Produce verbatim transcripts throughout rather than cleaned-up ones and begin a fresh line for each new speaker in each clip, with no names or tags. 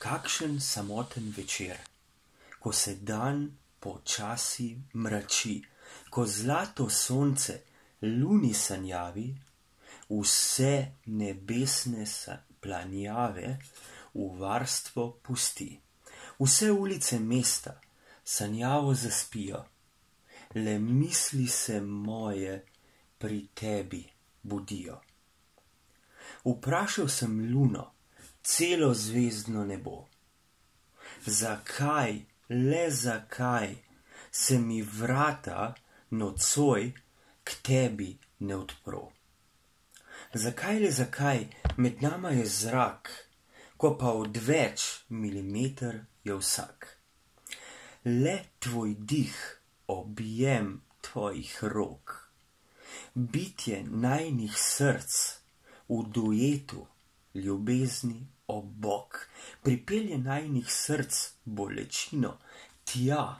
Kakšen samoten večer, ko se dan počasi mrači, ko zlato sonce luni sanjavi, vse nebesne planjave v varstvo pusti. Vse ulice mesta sanjavo zaspijo, le misli se moje pri tebi budijo. Vprašal sem luno, celo zvezdno nebo, zakaj, le zakaj se mi vrata nocoj k tebi ne odpro? Zakaj, le zakaj med nama je zrak, ko pa odveč milimeter je vsak? Le tvoj dih, objem tvojih rok, bitje najnih src v duetu ljubezni ob bok, pripelje najnih src bolečino tja,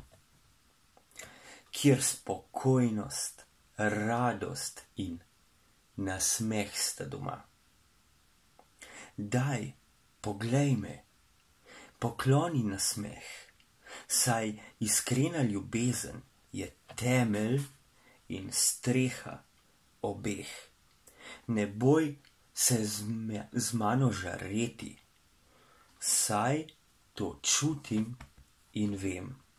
kjer spokojnost, radost in nasmeh sta doma. Daj, poglej me, pokloni nasmeh, saj iskrena ljubezen je temelj in streha obeh. Ne boj se z, z mano žareti, saj to čutim in vem.